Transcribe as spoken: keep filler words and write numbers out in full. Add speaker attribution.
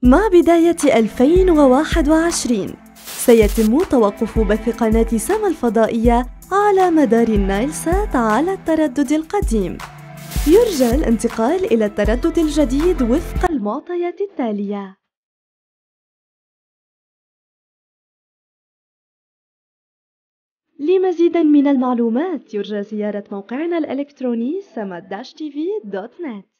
Speaker 1: مع بداية ألفين وواحد وعشرين سيتم توقف بث قناة سما الفضائية على مدار النايل سات على التردد القديم. يرجى الانتقال إلى التردد الجديد وفق المعطيات التالية. لمزيد من المعلومات يرجى زيارة موقعنا الإلكتروني سما تي في دوت نت.